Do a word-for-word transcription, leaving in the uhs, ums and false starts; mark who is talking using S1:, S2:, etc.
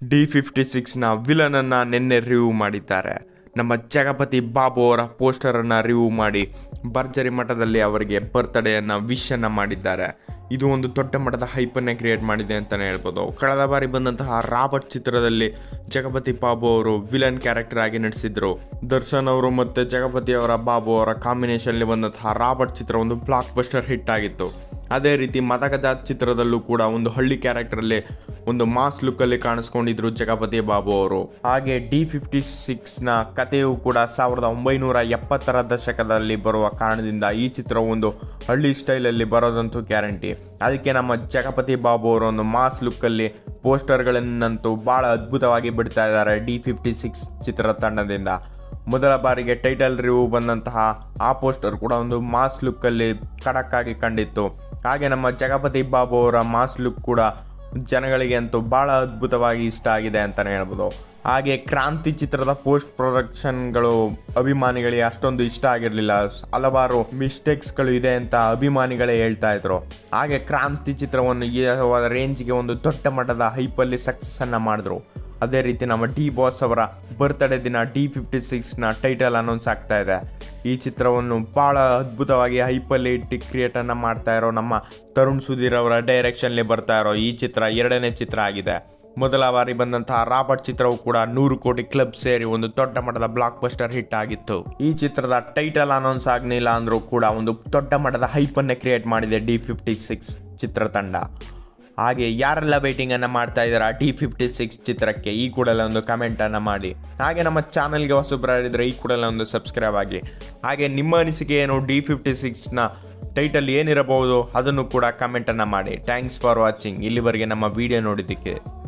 S1: D fifty ಸಿಕ್ಸ್ನ ವಿಲನನ್ನು ನಿನ್ನೆ review ಮಾಡಿದ್ದಾರೆ. ನಮ್ಮ ಜಗಪತಿ ಬಾಬು ಅವರ ಪೋಸ್ಟರನ್ನು ರಿವ್ಯೂ ಮಾಡಿ ಭರ್ಜರಿ ಮಟ್ಟದಲ್ಲಿ ಅವರಿಗೆ ಬರ್ತ್ಡೇಯನ್ನು ವಿಶನ್ನು ಮಾಡಿದ್ದಾರೆ. ಇದು ಒಂದು ದೊಡ್ಡ ಮಟ್ಟದ ಹೈಪನ್ನೇ ಕ್ರಿಯೇಟ್ ಮಾಡಿದೆ ಅಂತಲೇ ಹೇಳ್ಬೋದು. ಕಳೆದ ಬಾರಿ ಬಂದಂತಹ ರಾಬರ್ಟ್ ಚಿತ್ರದಲ್ಲಿ ಜಗಪತಿ ಬಾಬು ಅವರು ವಿಲನ್ ಕ್ಯಾರೆಕ್ಟರ್ ಆಗಿ ನಟಿಸಿದ್ರು. ದರ್ಶನ್ ಅವರು ಮತ್ತು ಜಗಪತಿ ಅವರ ಬಾಬು ಅವರ ಕಾಂಬಿನೇಷನ್ಲಿ ಬಂದಂತಹ ರಾಬರ್ಟ್ ಚಿತ್ರ ಒಂದು ಬ್ಲಾಕ್ ಬಸ್ಟರ್ ಹಿಟ್ ಆಗಿತ್ತು. ಅದೇ ರೀತಿ ಮದಗಜ ಚಿತ್ರದಲ್ಲೂ ಕೂಡ ಒಂದು ಹಳ್ಳಿ ಕ್ಯಾರೆಕ್ಟರಲ್ಲಿ ಒಂದು ಮಾಸ್ ಲುಕ್ಕಲ್ಲಿ ಕಾಣಿಸ್ಕೊಂಡಿದ್ರು ಜಗಪತಿ ಬಾಬು ಅವರು. ಹಾಗೆ ಡಿ ಫಿಫ್ಟಿ ಸಿಕ್ಸ್ನ ಕಥೆಯು ಕೂಡ ಸಾವಿರದ ಒಂಬೈನೂರ ಎಪ್ಪತ್ತರ ದಶಕದಲ್ಲಿ ಬರುವ ಕಾರಣದಿಂದ ಈ ಚಿತ್ರ ಒಂದು ಹಳ್ಳಿ ಸ್ಟೈಲಲ್ಲಿ ಬರೋದಂತೂ ಗ್ಯಾರಂಟಿ. ಅದಕ್ಕೆ ನಮ್ಮ ಜಗಪತಿ ಬಾಬು ಅವರು ಒಂದು ಮಾಸ್ ಲುಕ್ಕಲ್ಲಿ ಪೋಸ್ಟರ್ಗಳನ್ನಂತೂ ಭಾಳ ಅದ್ಭುತವಾಗಿ ಬಿಡ್ತಾ ಇದ್ದಾರೆ ಡಿ ಫಿಫ್ಟಿ ಸಿಕ್ಸ್ ಚಿತ್ರ ತಂಡದಿಂದ. ಮೊದಲ ಬಾರಿಗೆ ಟೈಟಲ್ ರಿವ್ಯೂ ಬಂದಂತಹ ಆ ಪೋಸ್ಟರ್ ಕೂಡ ಒಂದು ಮಾಸ್ ಲುಕ್ಕಲ್ಲಿ ಖಡಕ್ ಆಗಿ ಕಂಡಿತ್ತು. ಹಾಗೆ ನಮ್ಮ ಜಗಪತಿ ಬಾಬು ಅವರ ಮಾಸ್ ಲುಕ್ ಕೂಡ ಜನಗಳಿಗೆ ಅಂತೂ ಭಾಳ ಅದ್ಭುತವಾಗಿ ಇಷ್ಟ ಆಗಿದೆ ಅಂತಲೇ ಹೇಳ್ಬೋದು. ಹಾಗೆ ಕ್ರಾಂತಿ ಚಿತ್ರದ ಪೋಸ್ಟ್ ಪ್ರೊಡಕ್ಷನ್ಗಳು ಅಭಿಮಾನಿಗಳಿಗೆ ಅಷ್ಟೊಂದು ಇಷ್ಟ ಆಗಿರಲಿಲ್ಲ, ಹಲವಾರು ಮಿಸ್ಟೇಕ್ಸ್ಗಳು ಇದೆ ಅಂತ ಅಭಿಮಾನಿಗಳೇ ಹೇಳ್ತಾ ಇದ್ರು. ಹಾಗೆ ಕ್ರಾಂತಿ ಚಿತ್ರವನ್ನು ಈ ರೇಂಜ್ಗೆ ಒಂದು ದೊಡ್ಡ ಮಟ್ಟದ ಹೈಪಲ್ಲಿ ಸಕ್ಸಸ್ಸನ್ನು ಮಾಡಿದ್ರು. ಅದೇ ರೀತಿ ನಮ್ಮ ಡಿ ಬಾಸ್ ಅವರ ಬರ್ತ್ಡೇ ದಿನ ಡಿ ಫಿಫ್ಟಿ ಸಿಕ್ಸ್ನ ಟೈಟಲ್ ಅನೌನ್ಸ್ ಆಗ್ತಾ ಇದೆ. ಈ ಚಿತ್ರವನ್ನು ಭಾಳ ಅದ್ಭುತವಾಗಿ ಹೈಪಲ್ಲಿ ಇಟ್ಟು ಕ್ರಿಯೇಟನ್ನು ಮಾಡ್ತಾ ಇರೋ ನಮ್ಮ ತರುಣ್ ಸುಧೀರ್ ಅವರ ಡೈರೆಕ್ಷನ್ಲಿ ಬರ್ತಾ ಇರೋ ಈ ಚಿತ್ರ ಎರಡನೇ ಚಿತ್ರ ಆಗಿದೆ. ಮೊದಲ ಬಾರಿ ಬಂದಂತಹ ರಾಬರ್ಟ್ ಚಿತ್ರವು ಕೂಡ ನೂರು ಕೋಟಿ ಕ್ಲಬ್ ಸೇರಿ ಒಂದು ದೊಡ್ಡ ಮಟ್ಟದ ಬ್ಲಾಕ್ ಬಸ್ಟರ್ ಹಿಟ್ ಆಗಿತ್ತು. ಈ ಚಿತ್ರದ ಟೈಟಲ್ ಅನೌನ್ಸ್ ಆಗಲಿಲ್ಲ ಅಂದರೂ ಕೂಡ ಒಂದು ದೊಡ್ಡ ಮಟ್ಟದ ಹೈಪನ್ನೇ ಕ್ರಿಯೇಟ್ ಮಾಡಿದೆ ಡಿ ಫಿಫ್ಟಿ ಸಿಕ್ಸ್ ಚಿತ್ರತಂಡ. ಹಾಗೆ ಯಾರೆಲ್ಲ ವೇಟಿಂಗನ್ನು ಮಾಡ್ತಾ ಇದ್ದಾರೆ ಡಿ ಫಿಫ್ಟಿ ಸಿಕ್ಸ್ ಚಿತ್ರಕ್ಕೆ ಈ ಕೂಡಲೇ ಒಂದು ಕಮೆಂಟನ್ನು ಮಾಡಿ. ಹಾಗೆ ನಮ್ಮ ಚಾನಲ್ಗೆ ಹೊಸಬರಾಗಿದ್ದರೆ ಈ ಕೂಡಲೇ ಒಂದು ಸಬ್ಸ್ಕ್ರೈಬ್ ಆಗಿ. ಹಾಗೆ ನಿಮ್ಮ ಅನಿಸಿಕೆ ಏನು ಡಿ ಫಿಫ್ಟಿ ಸಿಕ್ಸ್ನ ಟೈಟಲ್ ಏನಿರಬಹುದು ಅದನ್ನು ಕೂಡ ಕಮೆಂಟನ್ನು ಮಾಡಿ. Thanks for watching. ಇಲ್ಲಿವರೆಗೆ ನಮ್ಮ ವಿಡಿಯೋ ನೋಡಿದ್ದಕ್ಕೆ.